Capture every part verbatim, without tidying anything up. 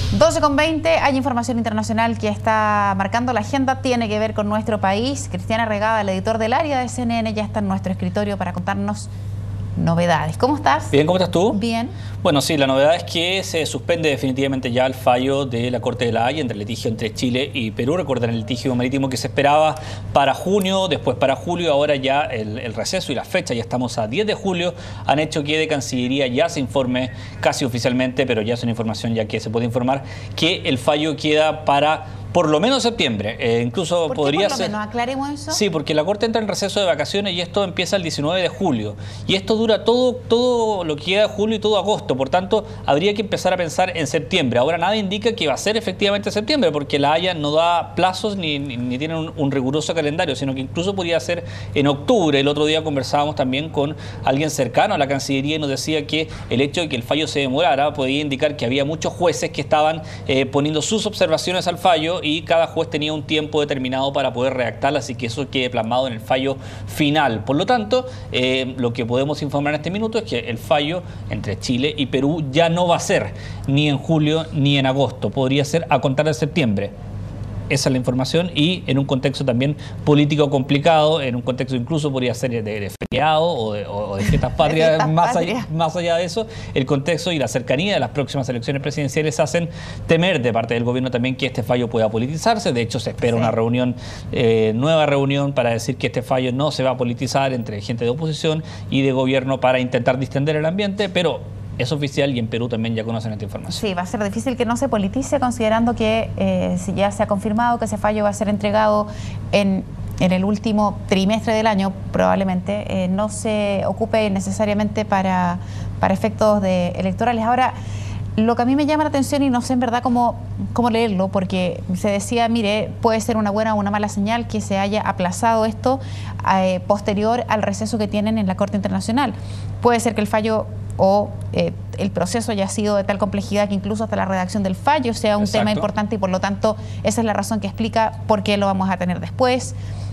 doce con veinte, hay información internacional que está marcando la agenda, tiene que ver con nuestro país. Cristiana Regada, el editor del área de C N N, ya está en nuestro escritorio para contarnos novedades. ¿Cómo estás? Bien, ¿cómo estás tú? Bien. Bueno, sí, la novedad es que se suspende definitivamente ya el fallo de la Corte de la Haya entre el litigio entre Chile y Perú. Recuerden el litigio marítimo que se esperaba para junio, después para julio, ahora ya el, el receso y la fecha, ya estamos a diez de julio, han hecho que de Cancillería ya se informe casi oficialmente, pero ya es una información ya que se puede informar, que el fallo queda para por lo menos septiembre, eh, incluso ¿Por qué podría por lo ser... menos? Aclaremos eso. Sí, porque la Corte entra en receso de vacaciones y esto empieza el diecinueve de julio. Y esto dura todo, todo lo que queda de julio y todo agosto. Por tanto, habría que empezar a pensar en septiembre. Ahora nada indica que va a ser efectivamente septiembre, porque la Haya no da plazos ni, ni, ni tiene un, un riguroso calendario, sino que incluso podría ser en octubre. El otro día conversábamos también con alguien cercano a la Cancillería y nos decía que el hecho de que el fallo se demorara podía indicar que había muchos jueces que estaban eh, poniendo sus observaciones al fallo y cada juez tenía un tiempo determinado para poder redactarla, así que eso quede plasmado en el fallo final. Por lo tanto, eh, lo que podemos informar en este minuto es que el fallo entre Chile y Perú ya no va a ser ni en julio ni en agosto, podría ser a contar de septiembre. Esa es la información y en un contexto también político complicado, en un contexto incluso podría ser de, de feriado o de, o de fiestas patrias, fiestas más, patrias. allá, más allá de eso, el contexto y la cercanía de las próximas elecciones presidenciales hacen temer de parte del gobierno también que este fallo pueda politizarse. De hecho, se espera sí. una reunión, eh, nueva reunión para decir que este fallo no se va a politizar entre gente de oposición y de gobierno para intentar distender el ambiente, pero es oficial y en Perú también ya conocen esta información. Sí, va a ser difícil que no se politice, considerando que eh, si ya se ha confirmado que ese fallo va a ser entregado en, en el último trimestre del año, probablemente eh, no se ocupe necesariamente para, para efectos de electorales. Ahora, lo que a mí me llama la atención y no sé en verdad cómo, cómo leerlo, porque se decía, mire, puede ser una buena o una mala señal que se haya aplazado esto eh, posterior al receso que tienen en la Corte Internacional. Puede ser que el fallo o eh, el proceso haya sido de tal complejidad que incluso hasta la redacción del fallo sea un Exacto. tema importante y por lo tanto esa es la razón que explica por qué lo vamos a tener después.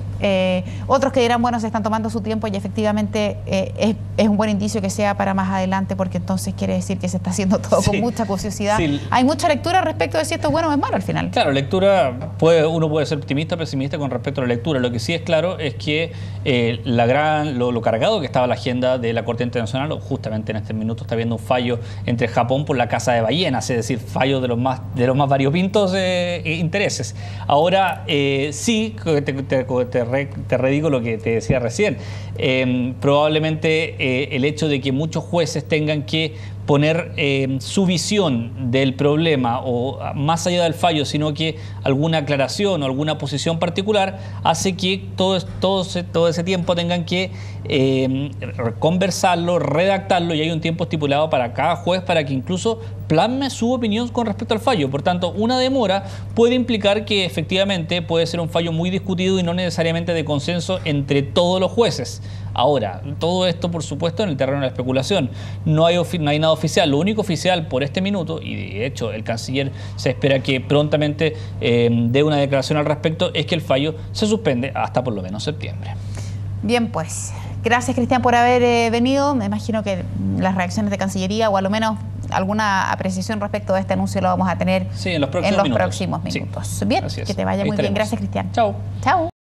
Eh, otros que dirán, bueno, se están tomando su tiempo y efectivamente eh, es, es un buen indicio que sea para más adelante, porque entonces quiere decir que se está haciendo todo sí. con mucha curiosidad. Sí. Hay mucha lectura respecto de si esto es bueno o es malo al final. Claro, lectura, puede, uno puede ser optimista o pesimista con respecto a la lectura. Lo que sí es claro es que eh, la gran, lo, lo cargado que estaba la agenda de la Corte Internacional, justamente en este minuto está habiendo un fallo entre Japón por la caza de ballenas, es decir, fallo de los más, de los más variopintos eh, intereses. Ahora, eh, sí, te, te, te te redigo lo que te decía recién. Eh, probablemente eh, el hecho de que muchos jueces tengan que poner eh, su visión del problema o más allá del fallo, sino que alguna aclaración o alguna posición particular hace que todo, todo, todo ese tiempo tengan que eh, conversarlo, redactarlo, y hay un tiempo estipulado para cada juez para que incluso plasme su opinión con respecto al fallo. Por tanto, una demora puede implicar que efectivamente puede ser un fallo muy discutido y no necesariamente de consenso entre todos los jueces. Ahora, todo esto, por supuesto, en el terreno de la especulación. No hay, no hay nada oficial. Lo único oficial por este minuto, y de hecho el canciller se espera que prontamente eh, dé una declaración al respecto, es que el fallo se suspende hasta por lo menos septiembre. Bien, pues, gracias, Cristian, por haber eh, venido. Me imagino que las reacciones de Cancillería, o a lo menos alguna apreciación respecto a este anuncio, lo vamos a tener sí, en los próximos en los minutos. próximos minutos. Sí. Bien, Así es. que te vaya Ahí muy estaremos. bien. Gracias, Cristian. Chao. Chao.